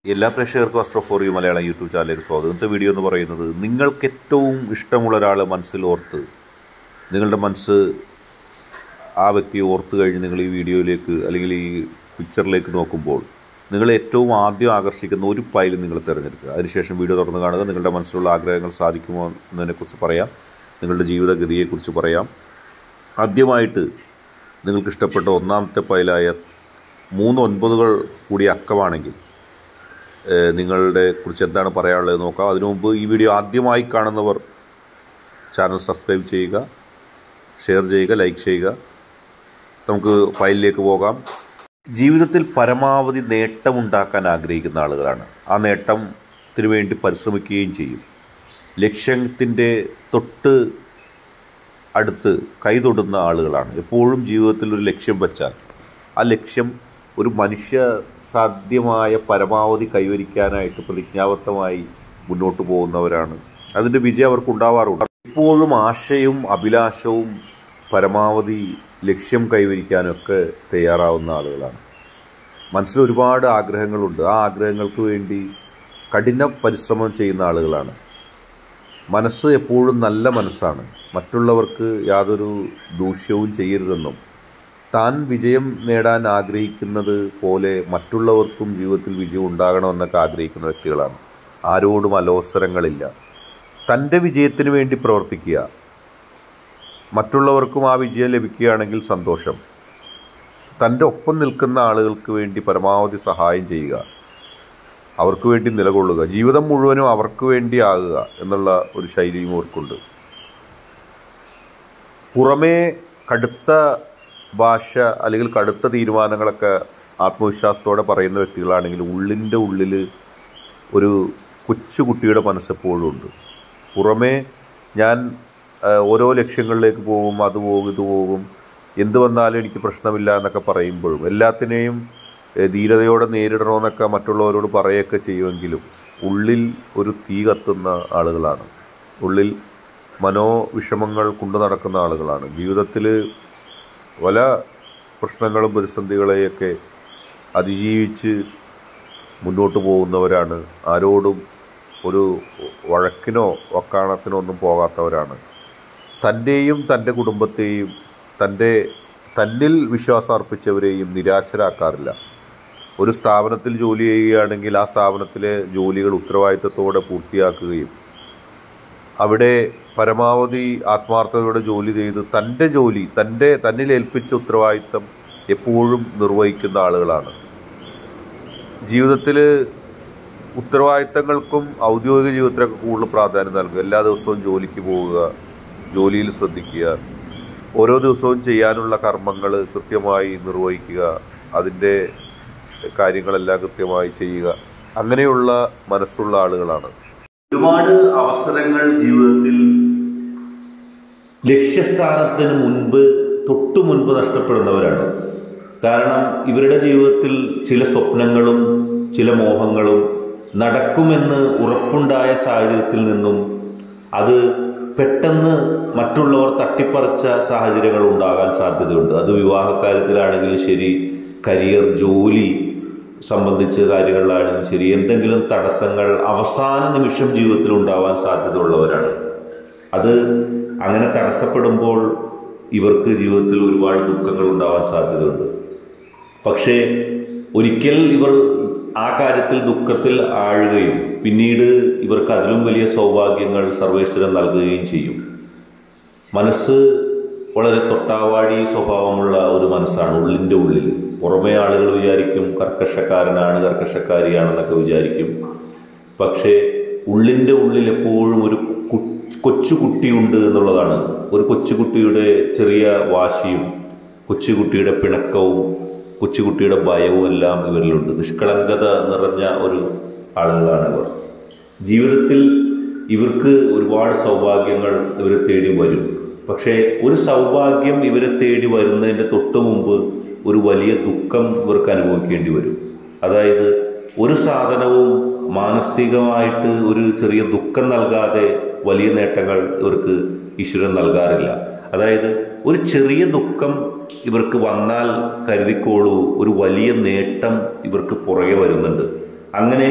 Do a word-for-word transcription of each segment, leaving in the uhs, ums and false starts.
എല്ലാ പ്രേക്ഷകർക്കും അസ്ട്രോഫോറി മലയാളം യൂട്യൂബ് ചാനലിലേക്ക് സ്വാഗതം. ഇന്നത്തെ വീഡിയോ എന്ന് പറയുന്നത് നിങ്ങൾക്ക് ഏറ്റവും ഇഷ്ടമുള്ള ഒരാൾ മനസ്സിൽ ഓർത്ത് നിങ്ങളുടെ മനസ്സ് ആ വ്യക്തിയെ ഓർത്ത് കഴിഞ്ഞ് നിങ്ങൾ ഈ വീഡിയോയിലേക്ക് അല്ലെങ്കിൽ ഈ പിക്ചറിലേക്ക് നോക്കുമ്പോൾ നിങ്ങൾ ഏറ്റവും ആദ്യം ആകർഷിക്കുന്ന ഒരു ഫയൽ നിങ്ങൾ തിരഞ്ഞെടുക്കുക. അതിനുശേഷം വീഡിയോ തുറന്ന് കാണുക. നിങ്ങളുടെ മനസ്സിലുള്ള ആഗ്രഹങ്ങൾ സാധിക്കുമോ എന്നതിനെക്കുറിച്ച് പറയാം, നിങ്ങളുടെ ജീവിതഗതിയെക്കുറിച്ച് പറയാം. ആദ്യമായിട്ട് നിങ്ങൾക്ക് ഇഷ്ടപ്പെട്ട ഒന്നാമത്തെ ഫയലായ മൂന്ന് ഒൻപതുകൾ കൂടി അക്കമാണെങ്കിൽ നിങ്ങളുടെ കുറിച്ച് എന്താണ് പറയാനുള്ളത് നോക്കാം. അതിനു മുമ്പ് ഈ വീഡിയോ ആദ്യമായി കാണുന്നവർ ചാനൽ സബ്സ്ക്രൈബ് ചെയ്യുക, ഷെയർ ചെയ്യുക, ലൈക്ക് ചെയ്യുക. നമുക്ക് ഫയലിലേക്ക് പോകാം. ജീവിതത്തിൽ പരമാവധി നേട്ടമുണ്ടാക്കാൻ ആഗ്രഹിക്കുന്ന ആളുകളാണ്. ആ നേട്ടത്തിന് വേണ്ടി പരിശ്രമിക്കുകയും ചെയ്യും. ലക്ഷ്യത്തിൻ്റെ തൊട്ട് അടുത്ത് കൈതൊടുന്ന ആളുകളാണ്. എപ്പോഴും ജീവിതത്തിൽ ഒരു ലക്ഷ്യം വച്ചാൽ ആ ലക്ഷ്യം ഒരു മനുഷ്യ സാധ്യമായ പരമാവധി കൈവരിക്കാനായിട്ട് പ്രതിജ്ഞാബദ്ധമായി മുന്നോട്ട് പോകുന്നവരാണ്. അതിൻ്റെ വിജയം അവർക്കുണ്ടാവാറുണ്ട്. എപ്പോഴും ആശയും അഭിലാഷവും പരമാവധി ലക്ഷ്യം കൈവരിക്കാനൊക്കെ തയ്യാറാവുന്ന ആളുകളാണ്. മനസ്സിൽ ഒരുപാട് ആഗ്രഹങ്ങളുണ്ട്. ആ ആഗ്രഹങ്ങൾക്ക് വേണ്ടി കഠിന പരിശ്രമം ചെയ്യുന്ന ആളുകളാണ്. മനസ്സ് എപ്പോഴും നല്ല മനസ്സാണ്. മറ്റുള്ളവർക്ക് യാതൊരു ദൂഷ്യവും ചെയ്യരുതെന്നും താൻ വിജയം നേടാൻ ആഗ്രഹിക്കുന്നത് പോലെ മറ്റുള്ളവർക്കും ജീവിതത്തിൽ വിജയം ഉണ്ടാകണമെന്നൊക്കെ ആഗ്രഹിക്കുന്ന വ്യക്തികളാണ്. ആരോടും അലോസരങ്ങളില്ല. തൻ്റെ വിജയത്തിന് വേണ്ടി പ്രവർത്തിക്കുക. മറ്റുള്ളവർക്കും ആ വിജയം ലഭിക്കുകയാണെങ്കിൽ സന്തോഷം. തൻ്റെ ഒപ്പം നിൽക്കുന്ന ആളുകൾക്ക് വേണ്ടി പരമാവധി സഹായം ചെയ്യുക. അവർക്ക് വേണ്ടി നിലകൊള്ളുക. ജീവിതം മുഴുവനും അവർക്ക് വേണ്ടി ആകുക എന്നുള്ള ഒരു ശൈലിയും അവർക്കുണ്ട്. പുറമേ കടുത്ത ഭാഷ അല്ലെങ്കിൽ കടുത്ത തീരുമാനങ്ങളൊക്കെ ആത്മവിശ്വാസത്തോടെ പറയുന്ന വ്യക്തികളാണെങ്കിൽ ഉള്ളിൻ്റെ ഉള്ളിൽ ഒരു കൊച്ചുകുട്ടിയുടെ മനസ്സെപ്പോഴും ഉണ്ട്. പുറമേ ഞാൻ ഓരോ ലക്ഷ്യങ്ങളിലേക്ക് പോകും, അത് പോകും, ഇത് പോകും, എന്ത് വന്നാലും എനിക്ക് പ്രശ്നമില്ല എന്നൊക്കെ പറയുമ്പോഴും എല്ലാത്തിനെയും ധീരതയോടെ നേരിടണമെന്നൊക്കെ മറ്റുള്ളവരോട് പറയുകയൊക്കെ ചെയ്യുമെങ്കിലും ഉള്ളിൽ ഒരു തീ കത്തുന്ന ആളുകളാണ്. ഉള്ളിൽ മനോവിഷമങ്ങൾ കൊണ്ടു നടക്കുന്ന ആളുകളാണ്. ജീവിതത്തിൽ പല പ്രശ്നങ്ങളും പ്രതിസന്ധികളെയൊക്കെ അതിജീവിച്ച് മുന്നോട്ട് പോകുന്നവരാണ്. ആരോടും ഒരു വഴക്കിനോ വക്കാണത്തിനോ ഒന്നും പോകാത്തവരാണ്. തൻ്റെയും തൻ്റെ കുടുംബത്തെയും തൻ്റെ തന്നിൽ വിശ്വാസം അർപ്പിച്ചവരെയും നിരാശരാക്കാറില്ല. ഒരു സ്ഥാപനത്തിൽ ജോലി ചെയ്യുകയാണെങ്കിൽ ആ സ്ഥാപനത്തിലെ ജോലികൾ ഉത്തരവാദിത്തത്തോടെ പൂർത്തിയാക്കുകയും അവിടെ പരമാവധി ആത്മാർത്ഥതയോടെ ജോലി ചെയ്ത് തൻ്റെ ജോലി തൻ്റെ തന്നിൽ ഏൽപ്പിച്ച ഉത്തരവാദിത്തം എപ്പോഴും നിർവഹിക്കുന്ന ആളുകളാണ്. ജീവിതത്തിൽ ഉത്തരവാദിത്തങ്ങൾക്കും ഔദ്യോഗിക ജീവിതത്തിലൊക്കെ കൂടുതൽ പ്രാധാന്യം നൽകുക. എല്ലാ ദിവസവും ജോലിക്ക് പോവുക, ജോലിയിൽ ശ്രദ്ധിക്കുക, ഓരോ ദിവസവും ചെയ്യാനുള്ള കർമ്മങ്ങൾ കൃത്യമായി നിർവഹിക്കുക, അതിൻ്റെ കാര്യങ്ങളെല്ലാം കൃത്യമായി ചെയ്യുക. അങ്ങനെയുള്ള മനസ്സുള്ള ആളുകളാണ്. ഒരുപാട് അവസരങ്ങൾ ജീവിതത്തിൽ ലക്ഷ്യസ്ഥാനത്തിന് മുൻപ് തൊട്ടു മുൻപ് നഷ്ടപ്പെടുന്നവരാണ്. കാരണം ഇവരുടെ ജീവിതത്തിൽ ചില സ്വപ്നങ്ങളും ചില മോഹങ്ങളും നടക്കുമെന്ന് ഉറപ്പുണ്ടായ സാഹചര്യത്തിൽ നിന്നും അത് പെട്ടെന്ന് മറ്റുള്ളവർ തട്ടിപ്പറിച്ച സാഹചര്യങ്ങൾ ഉണ്ടാകാൻ സാധ്യതയുണ്ട്. അത് വിവാഹകാര്യത്തിലാണെങ്കിലും ശരി, കരിയർ, ജോലി സംബന്ധിച്ച കാര്യങ്ങളിലാണെങ്കിലും ശരി, എന്തെങ്കിലും തടസ്സങ്ങൾ അവസാന നിമിഷം ജീവിതത്തിൽ ഉണ്ടാവാൻ സാധ്യതയുള്ളവരാണ്. അത് അങ്ങനെ തടസ്സപ്പെടുമ്പോൾ ഇവർക്ക് ജീവിതത്തിൽ ഒരുപാട് ദുഃഖങ്ങൾ ഉണ്ടാവാൻ സാധ്യതയുണ്ട്. പക്ഷേ ഒരിക്കൽ ഇവർ ആ കാര്യത്തിൽ ദുഃഖത്തിൽ ആഴുകയും പിന്നീട് ഇവർക്ക് അതിലും വലിയ സൗഭാഗ്യങ്ങൾ സർവേശ്വരൻ നൽകുകയും ചെയ്യും. മനസ്സ് വളരെ തൊട്ടാവാടി സ്വഭാവമുള്ള ഒരു മനസ്സാണ് ഉള്ളിൻ്റെ ഉള്ളിൽ. പുറമേ ആളുകൾ വിചാരിക്കും കർക്കശക്കാരനാണ്, കർക്കശക്കാരിയാണെന്നൊക്കെ വിചാരിക്കും. പക്ഷേ ഉള്ളിൻ്റെ ഉള്ളിൽ എപ്പോഴും ഒരു കൊച്ചുകുട്ടിയുണ്ട് എന്നുള്ളതാണ്. ഒരു കൊച്ചുകുട്ടിയുടെ ചെറിയ വാശിയും കൊച്ചുകുട്ടിയുടെ പിണക്കവും കൊച്ചുകുട്ടിയുടെ ഭയവും എല്ലാം ഇവരിലുണ്ട്. നിഷ്കളങ്കത നിറഞ്ഞ ഒരു ആളുകളാണ് ഇവർ. ജീവിതത്തിൽ ഇവർക്ക് ഒരുപാട് സൗഭാഗ്യങ്ങൾ ഇവരെ തേടി വരും. പക്ഷേ ഒരു സൗഭാഗ്യം ഇവരെ തേടി വരുന്നതിൻ്റെ തൊട്ട് മുമ്പ് ഒരു വലിയ ദുഃഖം ഇവർക്ക് അനുഭവിക്കേണ്ടി വരും. അതായത് ഒരു സാധനവും മാനസികമായിട്ട് ഒരു ചെറിയ ദുഃഖം നൽകാതെ വലിയ നേട്ടങ്ങൾ ഇവർക്ക് ഈശ്വരൻ നൽകാറില്ല. അതായത് ഒരു ചെറിയ ദുഃഖം ഇവർക്ക് വന്നാൽ കരുതിക്കോളൂ, ഒരു വലിയ നേട്ടം ഇവർക്ക് പുറകെ വരുന്നുണ്ട്. അങ്ങനെ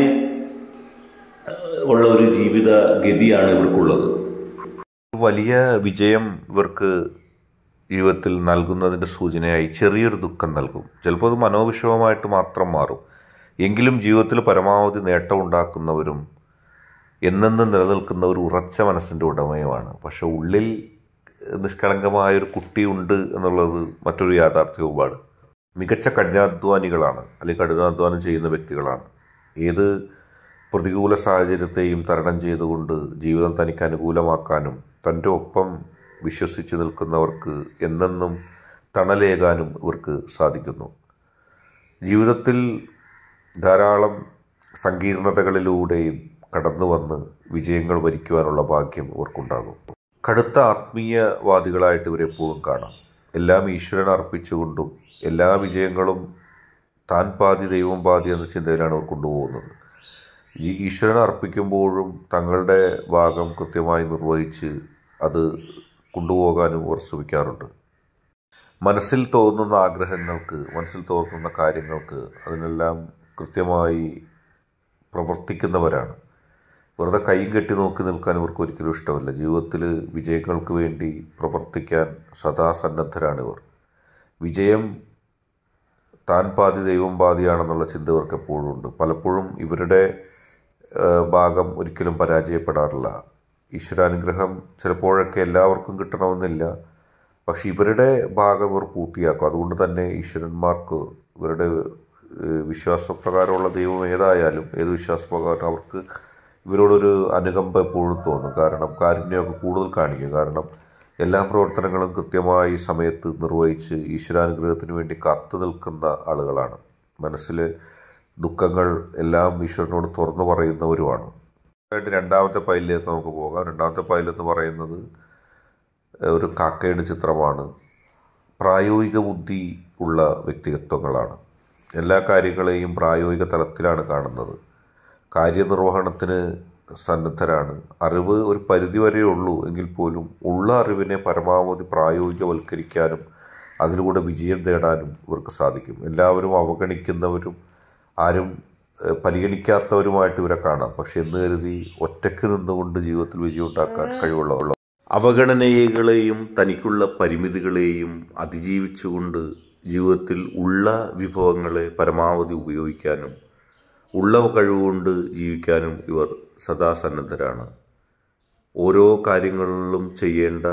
ഉള്ള ഒരു ജീവിത ഗതിയാണ് ഇവർക്കുള്ളത്. വലിയ വിജയം ഇവർക്ക് ജീവിതത്തിൽ നൽകുന്നതിൻ്റെ സൂചനയായി ചെറിയൊരു ദുഃഖം നൽകും. ചിലപ്പോൾ അത് മനോവിഷമമായിട്ട് മാത്രം മാറും. എങ്കിലും ജീവിതത്തിൽ പരമാവധി നേട്ടം ഉണ്ടാക്കുന്നവരും എന്നെന്നും നിലനിൽക്കുന്ന ഒരു ഉറച്ച മനസ്സിൻ്റെ ഉടമയുമാണ്. പക്ഷെ ഉള്ളിൽ നിഷ്കളങ്കമായൊരു കുട്ടിയുണ്ട് എന്നുള്ളത് മറ്റൊരു യാഥാർത്ഥ്യവുമാണ്. മികച്ച കഠിനാധ്വാനികളാണ്, അല്ലെങ്കിൽ കഠിനാധ്വാനം ചെയ്യുന്ന വ്യക്തികളാണ്. ഏത് പ്രതികൂല സാഹചര്യത്തെയും തരണം ചെയ്തുകൊണ്ട് ജീവിതം തനിക്ക് അനുകൂലമാക്കാനും തൻ്റെ ഒപ്പം വിശ്വസിച്ച് നിൽക്കുന്നവർക്ക് എന്നെന്നും തണലേകാനും ഇവർക്ക് സാധിക്കുന്നു. ജീവിതത്തിൽ ധാരാളം സങ്കീർണതകളിലൂടെയും കടന്നു വന്ന് വിജയങ്ങൾ വരിക്കുവാനുള്ള ഭാഗ്യം ഇവർക്കുണ്ടാകും. കടുത്ത ആത്മീയവാദികളായിട്ട് ഇവരെപ്പോഴും കാണാം. എല്ലാം ഈശ്വരൻ അർപ്പിച്ചുകൊണ്ടും എല്ലാ വിജയങ്ങളും താൻ പാതി ദൈവം പാതി എന്ന ചിന്തയിലാണ് അവർ കൊണ്ടുപോകുന്നത്. ഈ ഈശ്വരൻ അർപ്പിക്കുമ്പോഴും തങ്ങളുടെ ഭാഗം കൃത്യമായി നിർവഹിച്ച് അത് കൊണ്ടുപോകാനും അവർ ശ്രമിക്കാറുണ്ട്. മനസ്സിൽ തോന്നുന്ന ആഗ്രഹങ്ങൾക്ക്, മനസ്സിൽ തോന്നുന്ന കാര്യങ്ങൾക്ക് അതിനെല്ലാം കൃത്യമായി പ്രവർത്തിക്കുന്നവരാണ്. വെറുതെ കൈയും കെട്ടി നോക്കി നിൽക്കാൻ ഇവർക്ക് ഒരിക്കലും ഇഷ്ടമല്ല. ജീവിതത്തിൽ വിജയങ്ങൾക്ക് വേണ്ടി പ്രവർത്തിക്കാൻ സദാസന്നദ്ധരാണിവർ. വിജയം താൻ പാതി ദൈവം പാതിയാണെന്നുള്ള ചിന്ത ഇവർക്ക് എപ്പോഴും ഉണ്ട്. പലപ്പോഴും ഇവരുടെ ഭാഗം ഒരിക്കലും പരാജയപ്പെടാറില്ല. ഈശ്വരാനുഗ്രഹം ചിലപ്പോഴൊക്കെ എല്ലാവർക്കും കിട്ടണമെന്നില്ല, പക്ഷെ ഇവരുടെ ഭാഗം ഇവർ പൂർത്തിയാക്കും. അതുകൊണ്ട് തന്നെ ഈശ്വരന്മാർക്ക് ഇവരുടെ വിശ്വാസപ്രകാരമുള്ള ദൈവം ഏതായാലും, ഏത് വിശ്വാസപ്രകാരം അവർക്ക് ഇവരോടൊരു അനുകമ്പ എപ്പോഴും തോന്നും. കാരണം കാരുണ്യമൊക്കെ കൂടുതൽ കാണിക്കും. കാരണം എല്ലാ പ്രവർത്തനങ്ങളും കൃത്യമായി സമയത്ത് നിർവഹിച്ച് ഈശ്വരാനുഗ്രഹത്തിന് വേണ്ടി കാത്തു നിൽക്കുന്ന ആളുകളാണ്. മനസ്സിലെ ദുഃഖങ്ങൾ എല്ലാം ഈശ്വരനോട് തുറന്നു പറയുന്നവരുമാണ്. രണ്ടാമത്തെ പൈലിലേക്ക് നമുക്ക് പോകാം. രണ്ടാമത്തെ പൈലെന്ന് പറയുന്നത് ഒരു കാക്കയുടെ ചിത്രമാണ്. പ്രായോഗിക ബുദ്ധി ഉള്ള വ്യക്തിത്വങ്ങളാണ്. എല്ലാ കാര്യങ്ങളെയും പ്രായോഗിക തലത്തിലാണ് കാണുന്നത്. കാര്യനിർവഹണത്തിന് സന്നദ്ധരാണ്. അറിവ് ഒരു പരിധി വരെയേ ഉള്ളൂ എങ്കിൽ പോലും ഉള്ള അറിവിനെ പരമാവധി പ്രായോഗികവൽക്കരിക്കാനും അതിലൂടെ വിജയം നേടാനും ഇവർക്ക് സാധിക്കും. എല്ലാവരും അവഗണിക്കുന്നവരും ആരും പരിഗണിക്കാത്തവരുമായിട്ട് ഇവരെ കാണാം. പക്ഷെ എന്ന് കരുതി ഒറ്റയ്ക്ക് നിന്നുകൊണ്ട് ജീവിതത്തിൽ വിജയം ഉണ്ടാക്കാൻ കഴിവുള്ള അവഗണനകളെയും തനിക്കുള്ള പരിമിതികളെയും അതിജീവിച്ചുകൊണ്ട് ജീവിതത്തിൽ ഉള്ള വിഭവങ്ങളെ പരമാവധി ഉപയോഗിക്കാനും ഉള്ള കഴിവുകൊണ്ട് ജീവിക്കാനും ഇവർ സദാസന്നദ്ധരാണ്. ഓരോ കാര്യങ്ങളിലും ചെയ്യേണ്ട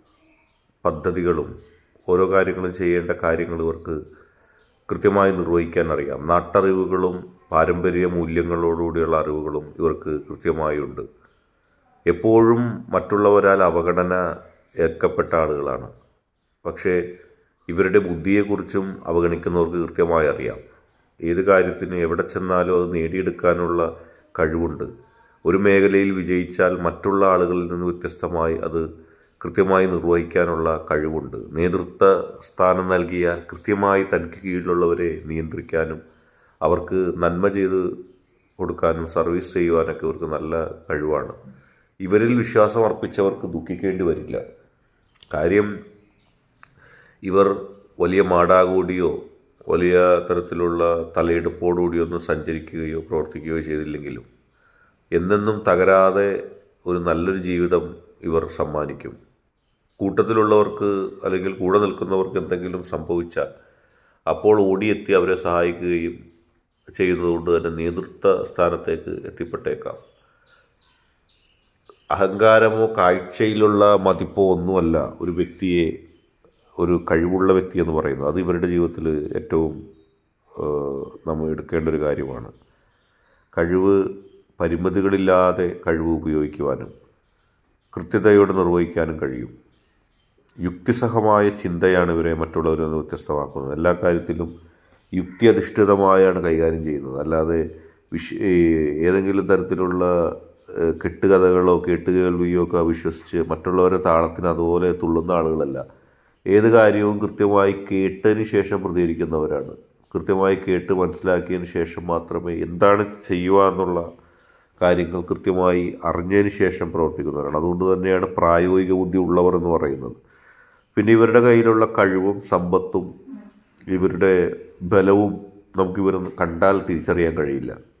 പദ്ധതികളും ഓരോ കാര്യങ്ങളും ചെയ്യേണ്ട കാര്യങ്ങൾ ഇവർക്ക് കൃത്യമായി നിർവഹിക്കാൻ അറിയാം. നാട്ടറിവുകളും പാരമ്പര്യ മൂല്യങ്ങളോടുകൂടിയുള്ള അറിവുകളും ഇവർക്ക് കൃത്യമായുണ്ട്. എപ്പോഴും മറ്റുള്ളവരാൽ അവഗണന ഏൽക്കപ്പെട്ട ആളുകളാണ്. പക്ഷേ ഇവരുടെ ബുദ്ധിയെക്കുറിച്ചും അവഗണിക്കുന്നവർക്ക് കൃത്യമായി അറിയാം. ഏത് കാര്യത്തിന് എവിടെ ചെന്നാലും അത് നേടിയെടുക്കാനുള്ള കഴിവുണ്ട്. ഒരു മേഖലയിൽ വിജയിച്ചാൽ മറ്റുള്ള ആളുകളിൽ നിന്ന് വ്യത്യസ്തമായി അത് കൃത്യമായി നിർവഹിക്കാനുള്ള കഴിവുണ്ട്. നേതൃത്വ സ്ഥാനം നൽകിയാൽ കൃത്യമായി തനിക്ക് കീഴിലുള്ളവരെ നിയന്ത്രിക്കാനും അവർക്ക് നന്മ ചെയ്ത് കൊടുക്കാനും സർവീസ് ചെയ്യുവാനൊക്കെ ഇവർക്ക് നല്ല കഴിവാണ്. ഇവരിൽ വിശ്വാസം അർപ്പിച്ചവർക്ക് ദുഃഖിക്കേണ്ടി വരില്ല. കാര്യം ഇവർ വലിയ മാടാകൂടിയോ വലിയ തരത്തിലുള്ള തലയെടുപ്പോടുകൂടിയൊന്നും സഞ്ചരിക്കുകയോ പ്രവർത്തിക്കുകയോ ചെയ്തില്ലെങ്കിലും എന്നെന്നും തകരാതെ ഒരു നല്ലൊരു ജീവിതം ഇവർ സമ്മാനിക്കും. കൂട്ടത്തിലുള്ളവർക്ക് അല്ലെങ്കിൽ കൂടെ നിൽക്കുന്നവർക്ക് എന്തെങ്കിലും സംഭവിച്ചാൽ അപ്പോൾ ഓടിയെത്തി അവരെ സഹായിക്കുകയും ചെയ്യുന്നതുകൊണ്ട് തന്നെ നേതൃത്വ സ്ഥാനത്തേക്ക് എത്തിപ്പെട്ടേക്കാം. അഹങ്കാരമോ കാഴ്ചയിലുള്ള മതിപ്പോ ഒന്നുമല്ല ഒരു വ്യക്തിയെ ഒരു കഴിവുള്ള വ്യക്തി എന്ന് പറയുന്നത്. അത് ഇവരുടെ ജീവിതത്തിൽ ഏറ്റവും നമ്മൾ എടുക്കേണ്ട ഒരു കാര്യമാണ്. കഴിവ് പരിമിതികളില്ലാതെ കഴിവ് ഉപയോഗിക്കുവാനും കൃത്യതയോടെ നിർവഹിക്കാനും കഴിയും. യുക്തിസഹമായ ചിന്തയാണ് ഇവരെ മറ്റുള്ളവരിൽ നിന്ന് വ്യത്യസ്തമാക്കുന്നത്. എല്ലാ കാര്യത്തിലും യുക്തി അധിഷ്ഠിതമായാണ് കൈകാര്യം ചെയ്യുന്നത്. അല്ലാതെ വിശ് ഏതെങ്കിലും തരത്തിലുള്ള കെട്ടുകഥകളോ കേട്ടുകേൾവിയോ ഒക്കെ വിശ്വസിച്ച് മറ്റുള്ളവരെ താളത്തിന് അതുപോലെ തുള്ളുന്ന ആളുകളല്ല. ഏത് കാര്യവും കൃത്യമായി കേട്ടതിന് ശേഷം പ്രതികരിക്കുന്നവരാണ്. കൃത്യമായി കേട്ട് മനസ്സിലാക്കിയതിന് ശേഷം മാത്രമേ എന്താണ് ചെയ്യുക എന്നുള്ള കാര്യങ്ങൾ കൃത്യമായി അറിഞ്ഞതിന് ശേഷം പ്രവർത്തിക്കുന്നവരാണ്. അതുകൊണ്ട് തന്നെയാണ് പ്രായോഗിക ബുദ്ധി ഉള്ളവർ എന്ന് പറയുന്നത്. പിന്നെ ഇവരുടെ കയ്യിലുള്ള കഴിവും സമ്പത്തും ഇവരുടെ ബലവും നമുക്കിവർ കണ്ടാൽ തിരിച്ചറിയാൻ കഴിയില്ല.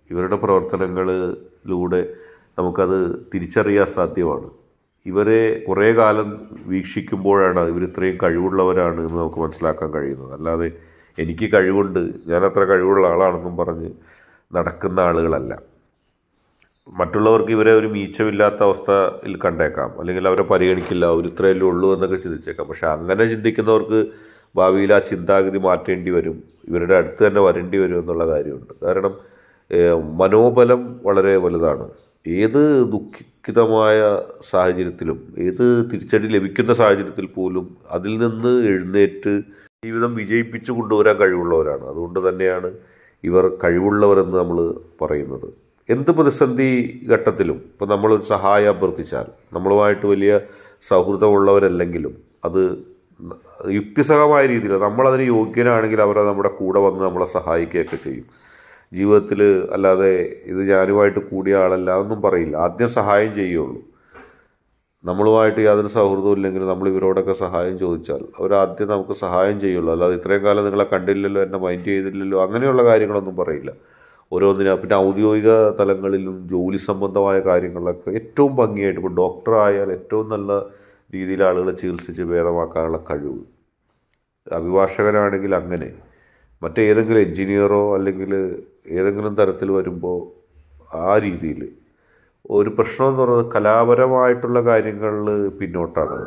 ഇവരുടെ പ്രവർത്തനങ്ങളിലൂടെ നമുക്കത് തിരിച്ചറിയാൻ സാധ്യമാണ്. ഇവരെ കുറേ കാലം വീക്ഷിക്കുമ്പോഴാണ് ഇവർ ഇത്രയും കഴിവുള്ളവരാണ് എന്ന് നമുക്ക് മനസ്സിലാക്കാൻ കഴിയുന്നത്. അല്ലാതെ എനിക്ക് കഴിവുണ്ട്, ഞാനത്ര കഴിവുള്ള ആളാണെന്നും പറഞ്ഞ് നടക്കുന്ന ആളുകളല്ല. മറ്റുള്ളവർക്ക് ഇവരെ ഒരു മീച്ചമില്ലാത്ത അവസ്ഥയിൽ കണ്ടേക്കാം, അല്ലെങ്കിൽ അവരെ പരിഗണിക്കില്ല, അവർ ഇത്രയല്ലേ ഉള്ളൂ എന്നൊക്കെ ചിന്തിച്ചേക്കാം. പക്ഷെ അങ്ങനെ ചിന്തിക്കുന്നവർക്ക് ഭാവിയിൽ ആ ചിന്താഗതി മാറ്റേണ്ടി വരും, ഇവരുടെ അടുത്ത് തന്നെ വരേണ്ടി വരും എന്നുള്ള കാര്യമുണ്ട്. കാരണം മനോബലം വളരെ വലുതാണ്. ഏത് ദുഃഖിതമായ സാഹചര്യത്തിലും, ഏത് തിരിച്ചടി ലഭിക്കുന്ന സാഹചര്യത്തിൽ പോലും അതിൽ നിന്ന് എഴുന്നേറ്റ് ജീവിതം വിജയിപ്പിച്ചു കൊണ്ടുവരാൻ കഴിവുള്ളവരാണ്. അതുകൊണ്ട് തന്നെയാണ് ഇവർ കഴിവുള്ളവരെന്ന് നമ്മൾ പറയുന്നത്. എന്ത് പ്രതിസന്ധി ഘട്ടത്തിലും ഇപ്പോൾ നമ്മളൊരു സഹായം അഭ്യർത്ഥിച്ചാൽ, നമ്മളുമായിട്ട് വലിയ സൗഹൃദമുള്ളവരല്ലെങ്കിലും അത് യുക്തിസഹമായ രീതിയിൽ നമ്മളതിന് യോഗ്യനാണെങ്കിൽ അവർ നമ്മുടെ കൂടെ വന്ന് നമ്മളെ സഹായിക്കുകയൊക്കെ ചെയ്യും. ജീവിതത്തിൽ അല്ലാതെ ഇത് ഞാനുമായിട്ട് കൂടിയ ആളല്ല ഒന്നും പറയില്ല, ആദ്യം സഹായം ചെയ്യുള്ളൂ. നമ്മളുമായിട്ട് യാതൊരു സൗഹൃദവും ഇല്ലെങ്കിൽ നമ്മൾ ഇവരോടൊക്കെ സഹായം ചോദിച്ചാൽ അവരാദ്യം നമുക്ക് സഹായം ചെയ്യുള്ളൂ. അല്ലാതെ ഇത്രയും കാലം നിങ്ങളെ കണ്ടില്ലല്ലോ, എന്നെ മൈൻഡ് ചെയ്തില്ലല്ലോ, അങ്ങനെയുള്ള കാര്യങ്ങളൊന്നും പറയില്ല. ഓരോന്നിനും. പിന്നെ ഔദ്യോഗിക തലങ്ങളിലും ജോലി സംബന്ധമായ കാര്യങ്ങളിലൊക്കെ ഏറ്റവും ഭംഗിയായിട്ട്, ഇപ്പോൾ ഡോക്ടറായാൽ ഏറ്റവും നല്ല രീതിയിൽ ആളുകളെ ചികിത്സിച്ച് ഭേദമാക്കാനുള്ള കഴിവ്, അഭിഭാഷകനാണെങ്കിൽ അങ്ങനെ, മറ്റേതെങ്കിലും എൻജിനീയറോ അല്ലെങ്കിൽ ഏതെങ്കിലും തരത്തിൽ വരുമ്പോൾ ആ രീതിയിൽ. ഒരു പ്രശ്നമെന്ന് പറയുന്നത് കലാപരമായിട്ടുള്ള കാര്യങ്ങളിൽ പിന്നോട്ടാണ്.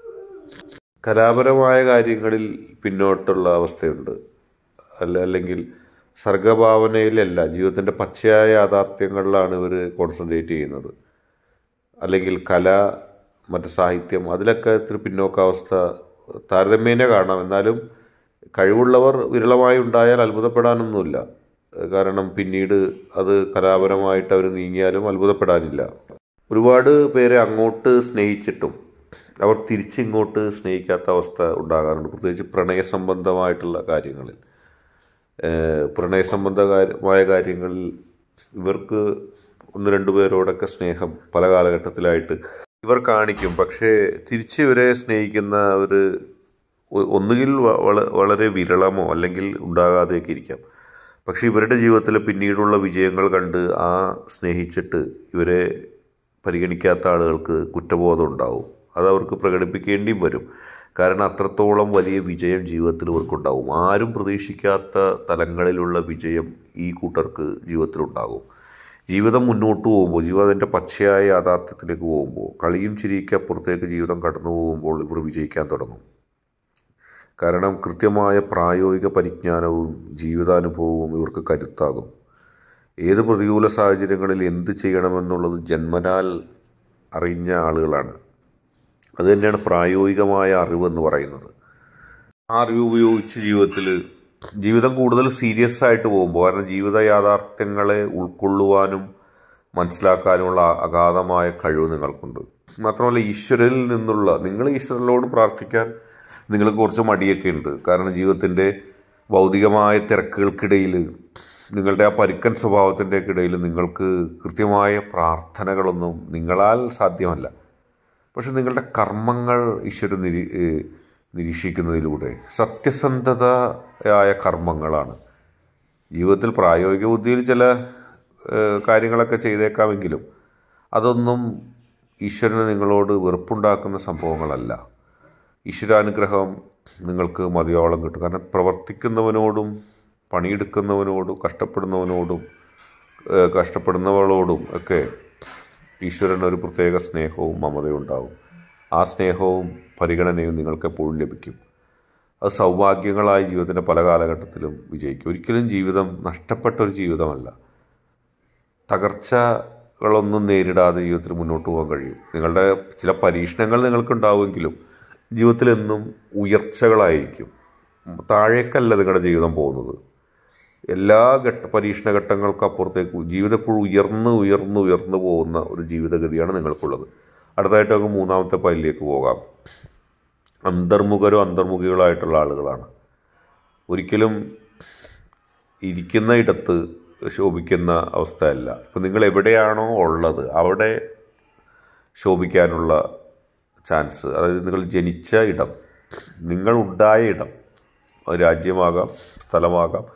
കലാപരമായ കാര്യങ്ങളിൽ പിന്നോട്ടുള്ള അവസ്ഥയുണ്ട്. അല്ല അല്ലെങ്കിൽ സർഗഭാവനയിലല്ല, ജീവിതത്തിൻ്റെ പച്ചയായ യാഥാർത്ഥ്യങ്ങളിലാണ് ഇവർ കോൺസെൻട്രേറ്റ് ചെയ്യുന്നത്. അല്ലെങ്കിൽ കല, മറ്റ് സാഹിത്യം, അതിലൊക്കെ ഇത്തിരി പിന്നോക്കാവസ്ഥ താരതമ്യേന കാണാം. എന്നാലും കഴിവുള്ളവർ വിരളമായി ഉണ്ടായാൽ അത്ഭുതപ്പെടാനൊന്നുമില്ല. കാരണം പിന്നീട് അത് കലാപരമായിട്ട് അവർ നീങ്ങിയാലും അത്ഭുതപ്പെടാനില്ല. ഒരുപാട് പേരെ അങ്ങോട്ട് സ്നേഹിച്ചിട്ടും അവർ തിരിച്ചിങ്ങോട്ട് സ്നേഹിക്കാത്ത അവസ്ഥ ഉണ്ടാകാറുണ്ട്, പ്രത്യേകിച്ച് പ്രണയ സംബന്ധമായിട്ടുള്ള കാര്യങ്ങളിൽ. പ്രണയസംബന്ധമായ കാര്യങ്ങളിൽ ഇവർക്ക് ഒന്ന് രണ്ടു പേരോടൊക്കെ സ്നേഹം പല കാലഘട്ടത്തിലായിട്ട് ഇവർ കാണിക്കും. പക്ഷേ തിരിച്ച് ഇവരെ സ്നേഹിക്കുന്ന ഒരു ഒന്നുകിൽ വളരെ വിരളമോ അല്ലെങ്കിൽ ഉണ്ടാകാതെയൊക്കെ ഇരിക്കാം. പക്ഷെ ഇവരുടെ ജീവിതത്തിൽ പിന്നീടുള്ള വിജയങ്ങൾ കണ്ട് ആ സ്നേഹിച്ചിട്ട് ഇവരെ പരിഗണിക്കാത്ത ആളുകൾക്ക് കുറ്റബോധം ഉണ്ടാവും. അതവർക്ക് പ്രകടിപ്പിക്കേണ്ടിയും വരും. കാരണം അത്രത്തോളം വലിയ വിജയം ജീവിതത്തിൽ ഇവർക്കുണ്ടാവും. ആരും പ്രതീക്ഷിക്കാത്ത തലങ്ങളിലുള്ള വിജയം ഈ കൂട്ടർക്ക് ജീവിതത്തിലുണ്ടാകും. ജീവിതം മുന്നോട്ട് പോകുമ്പോൾ, ജീവിതത്തിൻ്റെ പച്ചയായ യാഥാർത്ഥ്യത്തിലേക്ക് പോകുമ്പോൾ, കളിയും ചിരിക്ക് അപ്പുറത്തേക്ക് ജീവിതം കടന്നു പോകുമ്പോൾ ഇവർ വിജയിക്കാൻ തുടങ്ങും. കാരണം കൃത്യമായ പ്രായോഗിക പരിജ്ഞാനവും ജീവിതാനുഭവവും ഇവർക്ക് കരുത്താകും. ഏത് പ്രതികൂല സാഹചര്യങ്ങളിൽ എന്ത് ചെയ്യണമെന്നുള്ളത് ജന്മനാൽ അറിഞ്ഞ ആളുകളാണ്. അതുതന്നെയാണ് പ്രായോഗികമായ അറിവെന്ന് പറയുന്നത്. ആ അറിവ് ഉപയോഗിച്ച് ജീവിതത്തിൽ ജീവിതം കൂടുതൽ സീരിയസ് ആയിട്ട് പോകുമ്പോൾ, കാരണം ജീവിത യാഥാർത്ഥ്യങ്ങളെ ഉൾക്കൊള്ളുവാനും മനസ്സിലാക്കാനുമുള്ള അഗാധമായ കഴിവ് നിങ്ങൾക്കുണ്ട്. മാത്രമല്ല ഈശ്വരനിൽ നിന്നുള്ള, നിങ്ങൾ ഈശ്വരനോട് പ്രാർത്ഥിക്കാൻ നിങ്ങൾക്ക് കുറച്ച് മടിയൊക്കെ ഉണ്ട്. കാരണം ജീവിതത്തിൻ്റെ ഭൗതികമായ തിരക്കുകൾക്കിടയിൽ, നിങ്ങളുടെ ആ പരുക്കൻ സ്വഭാവത്തിൻ്റെ ഇടയിൽ നിങ്ങൾക്ക് കൃത്യമായ പ്രാർത്ഥനകളൊന്നും നിങ്ങളാൽ സാധ്യമല്ല. പക്ഷെ നിങ്ങളുടെ കർമ്മങ്ങൾ ഈശ്വരൻ നിരീ നിരീക്ഷിക്കുന്നതിലൂടെ സത്യസന്ധതയായ കർമ്മങ്ങളാണ്. ജീവിതത്തിൽ പ്രായോഗിക ബുദ്ധിയിൽ ചില കാര്യങ്ങളൊക്കെ ചെയ്തേക്കാമെങ്കിലും അതൊന്നും ഈശ്വരന് നിങ്ങളോട് വെറുപ്പുണ്ടാക്കുന്ന സംഭവങ്ങളല്ല. ഈശ്വരാനുഗ്രഹം നിങ്ങൾക്ക് മതിയോളം കിട്ടും. കാരണം പ്രവർത്തിക്കുന്നവനോടും പണിയെടുക്കുന്നവനോടും കഷ്ടപ്പെടുന്നവനോടും കഷ്ടപ്പെടുന്നവളോടും ഒക്കെ ഈശ്വരന് ഒരു പ്രത്യേക സ്നേഹവും മമതയും ഉണ്ടാവും. ആ സ്നേഹവും പരിഗണനയും നിങ്ങൾക്കെപ്പോഴും ലഭിക്കും. അത് സൗഭാഗ്യങ്ങളായി ജീവിതത്തിൻ്റെ പല കാലഘട്ടത്തിലും വിജയിക്കും. ഒരിക്കലും ജീവിതം നഷ്ടപ്പെട്ട ഒരു ജീവിതമല്ല. തകർച്ചകളൊന്നും നേരിടാതെ ജീവിതത്തിൽ മുന്നോട്ട് പോകാൻ കഴിയും. നിങ്ങളുടെ ചില പരീക്ഷണങ്ങൾ നിങ്ങൾക്കുണ്ടാവുമെങ്കിലും ജീവിതത്തിലെന്നും ഉയർച്ചകളായിരിക്കും. താഴേക്കല്ല നിങ്ങളുടെ ജീവിതം പോകുന്നത്. എല്ലാ ഘട്ട പരീക്ഷണ ഘട്ടങ്ങൾക്കപ്പുറത്തേക്ക് ജീവിതം എപ്പോഴും ഉയർന്ന് ഉയർന്ന് ഉയർന്നു പോകുന്ന ഒരു ജീവിതഗതിയാണ് നിങ്ങൾക്കുള്ളത്. അടുത്തായിട്ട് നമുക്ക് മൂന്നാമത്തെ പൈലിലേക്ക് പോകാം. അന്തർമുഖരോ അന്തർമുഖികളായിട്ടുള്ള ആളുകളാണ്. ഒരിക്കലും ഇരിക്കുന്ന ഇടത്ത് ശോഭിക്കുന്ന അവസ്ഥയല്ല. ഇപ്പം നിങ്ങൾ എവിടെയാണോ ഉള്ളത് അവിടെ ശോഭിക്കാനുള്ള ചാൻസ്, അതായത് നിങ്ങൾ ജനിച്ച ഇടം, നിങ്ങൾ ഉണ്ടായ ഇടം, രാജ്യമാകാം സ്ഥലമാകാം,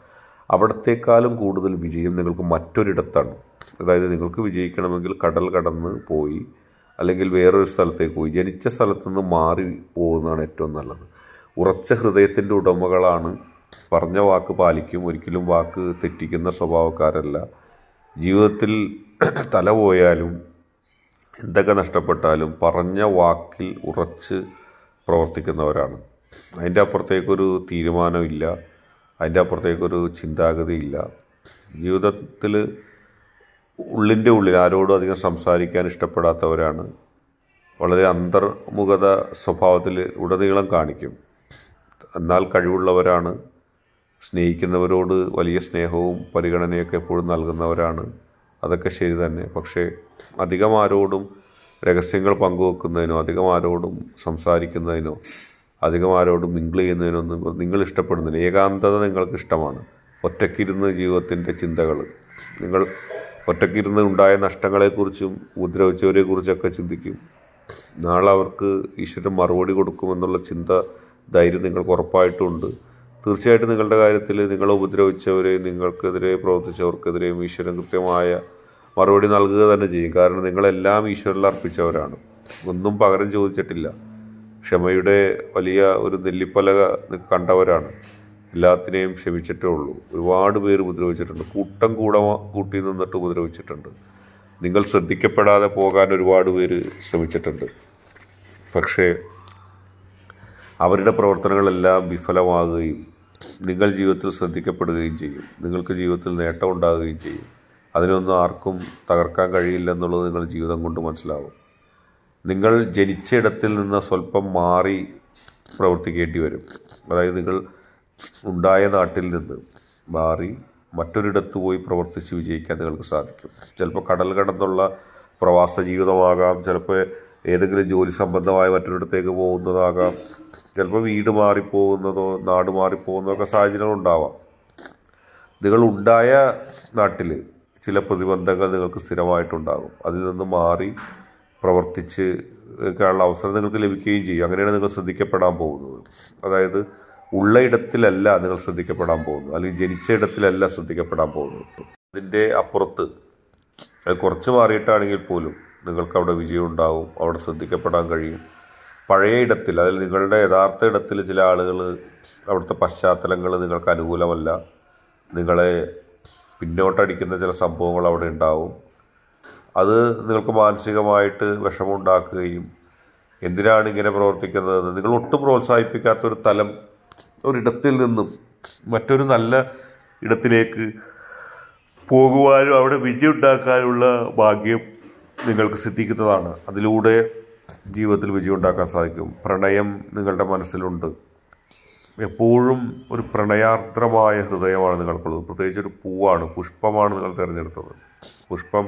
അവിടത്തേക്കാളും കൂടുതൽ വിജയം നിങ്ങൾക്ക് മറ്റൊരിടത്താണ്. അതായത് നിങ്ങൾക്ക് വിജയിക്കണമെങ്കിൽ കടൽ കടന്ന് പോയി അല്ലെങ്കിൽ വേറൊരു സ്ഥലത്തേക്ക് പോയി ജനിച്ച സ്ഥലത്തുനിന്ന് മാറി പോകുന്നതാണ് ഏറ്റവും നല്ലത്. ഉറച്ച ഹൃദയത്തിൻ്റെ ഉടമകളാണ്. പറഞ്ഞ വാക്ക് പാലിക്കും, ഒരിക്കലും വാക്ക് തെറ്റിക്കുന്ന സ്വഭാവക്കാരല്ല. ജീവിതത്തിൽ തല പോയാലും എന്തൊക്കെ നഷ്ടപ്പെട്ടാലും പറഞ്ഞ വാക്കിൽ ഉറച്ച് പ്രവർത്തിക്കുന്നവരാണ്. അതിൻ്റെ അപ്പുറത്തേക്കൊരു തീരുമാനമില്ല, അതിൻ്റെ അപ്പുറത്തേക്കൊരു ചിന്താഗതിയില്ല. ജീവിതത്തിൽ ഉള്ളിൻ്റെ ഉള്ളിൽ ആരോടും അധികം സംസാരിക്കാൻ ഇഷ്ടപ്പെടാത്തവരാണ്. വളരെ അന്തർമുഖത സ്വഭാവത്തിൽ ഉടനീളം കാണിക്കും. എന്നാൽ കഴിവുള്ളവരാണ്. സ്നേഹിക്കുന്നവരോട് വലിയ സ്നേഹവും പരിഗണനയൊക്കെ എപ്പോഴും നൽകുന്നവരാണ്. അതൊക്കെ ശരി തന്നെ. പക്ഷേ അധികം ആരോടും രഹസ്യങ്ങൾ പങ്കുവെക്കുന്നതിനോ അധികം ആരോടും സംസാരിക്കുന്നതിനോ അധികം ആരോടും മിങ്കിൾ ചെയ്യുന്നതിനൊന്നും നിങ്ങൾ ഇഷ്ടപ്പെടുന്നില്ല. ഏകാന്തത നിങ്ങൾക്ക് ഇഷ്ടമാണ്. ഒറ്റയ്ക്കിരുന്ന് ജീവിതത്തിൻ്റെ ചിന്തകൾ, നിങ്ങൾ ഒറ്റയ്ക്കിരുന്ന് ഉണ്ടായ നഷ്ടങ്ങളെക്കുറിച്ചും ഉപദ്രവിച്ചവരെക്കുറിച്ചൊക്കെ ചിന്തിക്കും. നാളെ അവർക്ക് ഈശ്വരൻ മറുപടി കൊടുക്കുമെന്നുള്ള ചിന്ത, ധൈര്യം നിങ്ങൾക്ക് ഉറപ്പായിട്ടുമുണ്ട്. തീർച്ചയായിട്ടും നിങ്ങളുടെ കാര്യത്തിൽ നിങ്ങളെ ഉപദ്രവിച്ചവരെ, നിങ്ങൾക്കെതിരെ പ്രവർത്തിച്ചവർക്കെതിരെയും ഈശ്വരൻ കൃത്യമായ മറുപടി നൽകുക തന്നെ ചെയ്യും. കാരണം നിങ്ങളെല്ലാം ഈശ്വരനിൽ അർപ്പിച്ചവരാണ്, ഒന്നും പകരം ചോദിച്ചിട്ടില്ല. ക്ഷമയുടെ വലിയ ഒരു നെല്ലിപ്പലക കണ്ടവരാണ്. എല്ലാത്തിനെയും ക്ഷമിച്ചിട്ടേ ഉള്ളൂ. ഒരുപാട് പേര് ഉപദ്രവിച്ചിട്ടുണ്ട്, കൂട്ടം കൂട കൂട്ടി നിന്നിട്ട് ഉപദ്രവിച്ചിട്ടുണ്ട്. നിങ്ങൾ ശ്രദ്ധിക്കപ്പെടാതെ പോകാൻ ഒരുപാട് പേര് ശ്രമിച്ചിട്ടുണ്ട്. പക്ഷേ അവരുടെ പ്രവർത്തനങ്ങളെല്ലാം വിഫലമാകുകയും നിങ്ങൾ ജീവിതത്തിൽ ശ്രദ്ധിക്കപ്പെടുകയും ചെയ്യും. നിങ്ങൾക്ക് ജീവിതത്തിൽ നേട്ടം ഉണ്ടാകുകയും ചെയ്യും. അതിനൊന്നും ആർക്കും തകർക്കാൻ കഴിയില്ലെന്നുള്ളത് നിങ്ങൾ ജീവിതം കൊണ്ട് മനസ്സിലാവും. നിങ്ങൾ ജനിച്ച ഇടത്തിൽ നിന്ന് സ്വല്പം മാറി പ്രവർത്തിക്കേണ്ടി വരും. അതായത് നിങ്ങൾ ഉണ്ടായ നാട്ടിൽ നിന്ന് മാറി മറ്റൊരിടത്ത് പോയി പ്രവർത്തിച്ച് വിജയിക്കാൻ നിങ്ങൾക്ക് സാധിക്കും. ചിലപ്പോൾ കടൽ കടന്നുള്ള പ്രവാസ ജീവിതമാകാം, ചിലപ്പോൾ ഏതെങ്കിലും ജോലി സംബന്ധമായ മറ്റൊരിടത്തേക്ക് പോകുന്നതാകാം, ചിലപ്പോൾ വീട് മാറിപ്പോകുന്നതോ നാട് മാറിപ്പോകുന്നതോ ഒക്കെ സാഹചര്യങ്ങളുണ്ടാവാം. നിങ്ങൾ ഉണ്ടായ നാട്ടിൽ ചില പ്രതിബന്ധങ്ങൾ നിങ്ങൾക്ക് സ്ഥിരമായിട്ടുണ്ടാകും. അതിൽ നിന്ന് മാറി പ്രവർത്തിച്ച് ക്കാനുള്ള അവസരം നിങ്ങൾക്ക് ലഭിക്കുകയും ചെയ്യും. അങ്ങനെയാണ് നിങ്ങൾ ശ്രദ്ധിക്കപ്പെടാൻ പോകുന്നത്. അതായത് ഉള്ള ഇടത്തിലല്ല നിങ്ങൾ ശ്രദ്ധിക്കപ്പെടാൻ പോകുന്നത്, അല്ലെങ്കിൽ ജനിച്ച ഇടത്തിലല്ല ശ്രദ്ധിക്കപ്പെടാൻ പോകുന്നത്. അതിൻ്റെ അപ്പുറത്ത് അത് കുറച്ച് മാറിയിട്ടാണെങ്കിൽ പോലും നിങ്ങൾക്ക് അവിടെ വിജയം ഉണ്ടാവും, അവിടെ ശ്രദ്ധിക്കപ്പെടാൻ കഴിയും. പഴയ ഇടത്തിൽ, അതിൽ നിങ്ങളുടെ യഥാർത്ഥ ഇടത്തിൽ ചില ആളുകൾ, അവിടുത്തെ പശ്ചാത്തലങ്ങൾ നിങ്ങൾക്ക് അനുകൂലമല്ല, നിങ്ങളെ പിന്നോട്ടടിക്കുന്ന ചില സംഭവങ്ങൾ അവിടെ ഉണ്ടാവും. അത് നിങ്ങൾക്ക് മാനസികമായിട്ട് വിഷമമുണ്ടാക്കുകയും എന്തിനാണ് ഇങ്ങനെ പ്രവർത്തിക്കുന്നതെന്ന് നിങ്ങൾ ഒട്ടും പ്രോത്സാഹിപ്പിക്കാത്തൊരു തലം ഒരിടത്തിൽ നിന്നും മറ്റൊരു നല്ല ഇടത്തിലേക്ക് പോകുവാനും അവിടെ വിജയം ഉണ്ടാക്കാനുള്ള ഭാഗ്യം നിങ്ങൾക്ക് സിദ്ധിക്കുന്നതാണ്. അതിലൂടെ ജീവിതത്തിൽ വിജയം ഉണ്ടാക്കാൻ സാധിക്കും. പ്രണയം നിങ്ങളുടെ മനസ്സിലുണ്ട്. എപ്പോഴും ഒരു പ്രണയാർദ്രമായ ഹൃദയമാണ് നിങ്ങൾക്കുള്ളത്. പ്രത്യേകിച്ച് ഒരു പൂവാണ്, പുഷ്പമാണ് നിങ്ങൾ തിരഞ്ഞെടുത്തത്. പുഷ്പം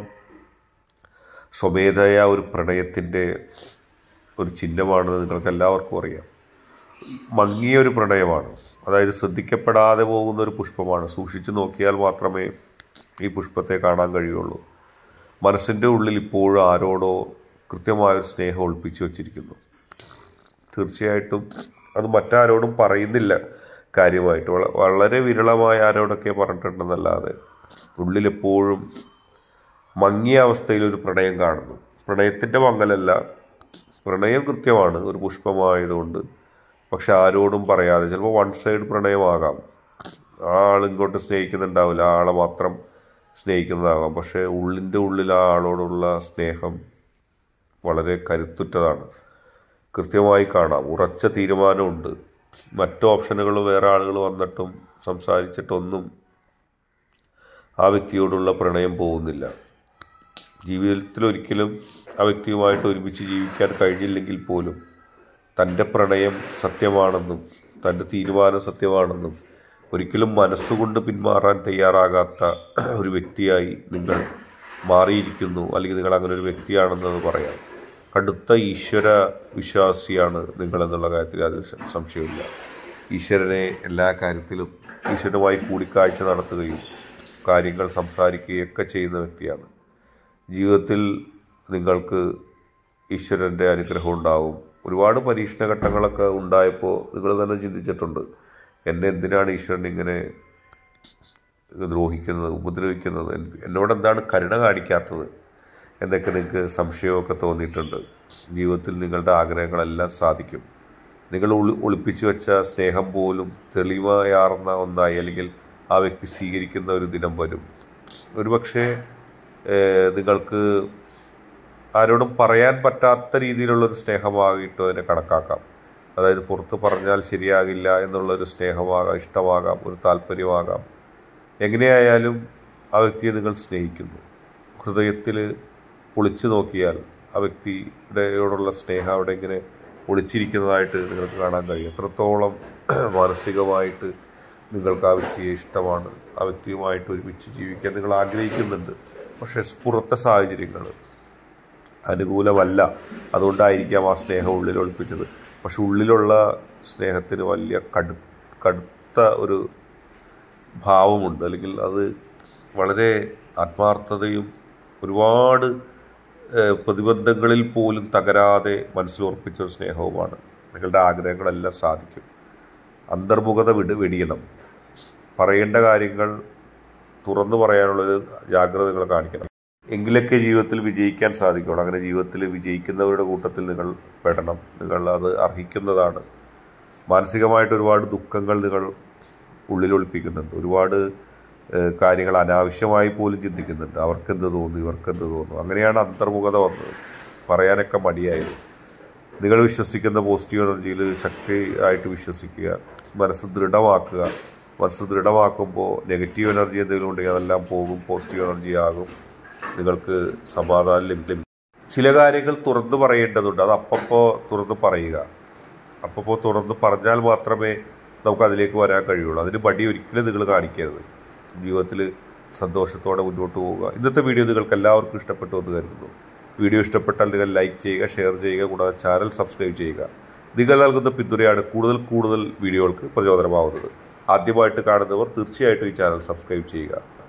സ്വമേധയാ ഒരു പ്രണയത്തിൻ്റെ ഒരു ചിഹ്നമാണെന്ന് നിങ്ങൾക്ക് എല്ലാവർക്കും അറിയാം. മങ്ങിയൊരു പ്രണയമാണ്, അതായത് ശ്രദ്ധിക്കപ്പെടാതെ പോകുന്ന ഒരു പുഷ്പമാണ്. സൂക്ഷിച്ചു നോക്കിയാൽ മാത്രമേ ഈ പുഷ്പത്തെ കാണാൻ കഴിയുള്ളൂ. മനസ്സിൻ്റെ ഉള്ളിൽ ഇപ്പോഴും ആരോടോ കൃത്യമായൊരു സ്നേഹം ഒളിപ്പിച്ചു വച്ചിരിക്കുന്നു. തീർച്ചയായിട്ടും അത് മറ്റാരോടും പറയുന്നില്ല കാര്യമായിട്ട്. വളരെ വിരളമായ ആരോടൊക്കെ പറഞ്ഞിട്ടുണ്ടെന്നല്ലാതെ ഉള്ളിലെപ്പോഴും മങ്ങിയ അവസ്ഥയിലൊരു പ്രണയം കാണുന്നു. പ്രണയത്തിൻ്റെ മങ്ങലല്ല, പ്രണയം കൃത്യമാണ്, ഒരു പുഷ്പമായതുകൊണ്ട്. പക്ഷെ ആരോടും പറയാതെ, ചിലപ്പോൾ വൺ സൈഡ് പ്രണയമാകാം. ആ ആളിങ്ങോട്ട് സ്നേഹിക്കുന്നുണ്ടാവില്ല, ആ ആളെ മാത്രം സ്നേഹിക്കുന്നതാകാം. പക്ഷേ ഉള്ളിൻ്റെ ഉള്ളിൽ ആ ആളോടുള്ള സ്നേഹം വളരെ കരുത്തുറ്റതാണ്. കൃത്യമായി കാണാം, ഉറച്ച തീരുമാനമുണ്ട്. മറ്റു ഓപ്ഷനുകൾ വേറെ ആളുകൾ വന്നിട്ടും സംസാരിച്ചിട്ടൊന്നും ആ വ്യക്തിയോടുള്ള പ്രണയം പോകുന്നില്ല. ജീവിതത്തിലൊരിക്കലും ആ വ്യക്തിയുമായിട്ട് ഒരുമിച്ച് ജീവിക്കാൻ കഴിഞ്ഞില്ലെങ്കിൽ പോലും തൻ്റെ പ്രണയം സത്യമാണെന്നും തൻ്റെ തീരുമാനം സത്യമാണെന്നും ഒരിക്കലും മനസ്സുകൊണ്ട് പിന്മാറാൻ തയ്യാറാകാത്ത ഒരു വ്യക്തിയായി നിങ്ങൾ മാറിയിരിക്കുന്നു, അല്ലെങ്കിൽ നിങ്ങൾ അങ്ങനെ ഒരു വ്യക്തിയാണെന്നത് പറയാം. കടുത്ത ഈശ്വര വിശ്വാസിയാണ് നിങ്ങളെന്നുള്ള കാര്യത്തിൽ അത് സംശയമില്ല. ഈശ്വരനെ എല്ലാ കാര്യത്തിലും ഈശ്വരനുമായി കൂടിക്കാഴ്ച നടത്തുകയും കാര്യങ്ങൾ സംസാരിക്കുകയും ഒക്കെ ചെയ്യുന്ന വ്യക്തിയാണ്. ജീവിതത്തിൽ നിങ്ങൾക്ക് ഈശ്വരൻ്റെ അനുഗ്രഹം ഉണ്ടാവും. ഒരുപാട് പരീക്ഷണ ഘട്ടങ്ങളൊക്കെ ഉണ്ടായപ്പോൾ നിങ്ങൾ തന്നെ ചിന്തിച്ചിട്ടുണ്ട്, എന്നെ എന്തിനാണ് ഈശ്വരൻ ഇങ്ങനെ ദ്രോഹിക്കുന്നത്, ഉപദ്രവിക്കുന്നത്, എന്നോടെന്താണ് കരുണ കാണിക്കാത്തത് എന്നൊക്കെ നിങ്ങൾക്ക് സംശയമൊക്കെ തോന്നിയിട്ടുണ്ട്. ജീവിതത്തിൽ നിങ്ങളുടെ ആഗ്രഹങ്ങളെല്ലാം സാധിക്കും. നിങ്ങൾ ഒളി ഒളിപ്പിച്ചു വെച്ച സ്നേഹം പോലും തെളിമയാർന്ന ഒന്നായി അല്ലെങ്കിൽ ആ വ്യക്തി സ്വീകരിക്കുന്ന ഒരു ദിനം വരും. ഒരുപക്ഷെ നിങ്ങൾക്ക് ആരോടും പറയാൻ പറ്റാത്ത രീതിയിലുള്ളൊരു സ്നേഹമായിട്ട് അതിനെ കണക്കാക്കാം. അതായത് പുറത്ത് പറഞ്ഞാൽ ശരിയാകില്ല എന്നുള്ളൊരു സ്നേഹമാകാം, ഇഷ്ടമാകാം, ഒരു താല്പര്യമാകാം. എങ്ങനെയായാലും ആ വ്യക്തിയെ നിങ്ങൾ സ്നേഹിക്കുന്നു. ഹൃദയത്തിൽ ഒളിച്ചു നോക്കിയാൽ ആ വ്യക്തിയുടെയോടുള്ള സ്നേഹം അവിടെ ഇങ്ങനെ ഒളിച്ചിരിക്കുന്നതായിട്ട് നിങ്ങൾക്ക് കാണാൻ കഴിയും. എത്രത്തോളം മാനസികമായിട്ട് നിങ്ങൾക്ക് ആ വ്യക്തിയെ ഇഷ്ടമാണ്, ആ വ്യക്തിയുമായിട്ട് ഒരുമിച്ച് ജീവിക്കാൻ നിങ്ങൾ ആഗ്രഹിക്കുന്നുണ്ട്. പക്ഷേ പുറത്തെ സാഹചര്യങ്ങൾ അനുകൂലമല്ല. അതുകൊണ്ടായിരിക്കാം ആ സ്നേഹം ഉള്ളിൽ ഒളിപ്പിച്ചത്. പക്ഷെ ഉള്ളിലുള്ള സ്നേഹത്തിന് വലിയ കടു കടുത്ത ഒരു ഭാവമുണ്ട്, അല്ലെങ്കിൽ അത് വളരെ ആത്മാർത്ഥതയും ഒരുപാട് പ്രതിബന്ധങ്ങളിൽ പോലും തകരാതെ മനസ്സിലുറപ്പിച്ചൊരു സ്നേഹവുമാണ്. നിങ്ങളുടെ ആഗ്രഹങ്ങളെല്ലാം സാധിക്കും. അന്തർമുഖത വിട് വെടിയണം. പറയേണ്ട കാര്യങ്ങൾ തുറന്നു പറയാനുള്ളൊരു ജാഗ്രത നിങ്ങൾ കാണിക്കണം. എങ്കിലൊക്കെ ജീവിതത്തിൽ വിജയിക്കാൻ സാധിക്കുള്ളൂ. അങ്ങനെ ജീവിതത്തിൽ വിജയിക്കുന്നവരുടെ കൂട്ടത്തിൽ നിങ്ങൾ പെടണം. നിങ്ങൾ അത് അർഹിക്കുന്നതാണ്. മാനസികമായിട്ട് ഒരുപാട് ദുഃഖങ്ങൾ നിങ്ങൾ ഉള്ളിലൊളിപ്പിക്കുന്നുണ്ട്. ഒരുപാട് കാര്യങ്ങൾ അനാവശ്യമായി പോലും ചിന്തിക്കുന്നുണ്ട്. അവർക്കെന്ത് തോന്നുന്നു, ഇവർക്കെന്ത് തോന്നുന്നു. അങ്ങനെയാണ് അന്തർമുഖത വന്നത്, പറയാനൊക്കെ മടിയായത്. നിങ്ങൾ വിശ്വസിക്കുന്ന പോസിറ്റീവ് എനർജിയിൽ ശക്തി ആയിട്ട് വിശ്വസിക്കുക, മനസ്സ് ദൃഢമാക്കുക. മനസ്സ് ദൃഢമാക്കുമ്പോൾ നെഗറ്റീവ് എനർജി എന്തെങ്കിലും ഉണ്ടെങ്കിൽ അതെല്ലാം പോകും, പോസിറ്റീവ് എനർജി ആകും. നിങ്ങൾക്ക് സമാധാനം ലഭിക്കും. ചില കാര്യങ്ങൾ തുറന്നു പറയേണ്ടതുണ്ട്. അത് അപ്പപ്പോൾ തുറന്ന് പറയുക. അപ്പപ്പോൾ തുറന്ന് പറഞ്ഞാൽ മാത്രമേ നമുക്ക് അതിലേക്ക് വരാൻ കഴിയുള്ളൂ. അതിന് മടി ഒരിക്കലും നിങ്ങൾ കാണിക്കരുത്. ജീവിതത്തിൽ സന്തോഷത്തോടെ മുന്നോട്ട് പോവുക. ഇന്നത്തെ വീഡിയോ നിങ്ങൾക്ക് എല്ലാവർക്കും ഇഷ്ടപ്പെട്ടു എന്ന് കരുതുന്നു. വീഡിയോ ഇഷ്ടപ്പെട്ടാൽ നിങ്ങൾ ലൈക്ക് ചെയ്യുക, ഷെയർ ചെയ്യുക, കൂടാതെ ചാനൽ സബ്സ്ക്രൈബ് ചെയ്യുക. നിങ്ങൾ നൽകുന്ന പിന്തുണയാണ് കൂടുതൽ കൂടുതൽ വീഡിയോകൾക്ക് പ്രചോദനമാവുന്നത്. ആദ്യമായിട്ട് കാണുന്നവർ തീർച്ചയായിട്ടും ഈ ചാനൽ സബ്സ്ക്രൈബ് ചെയ്യുക.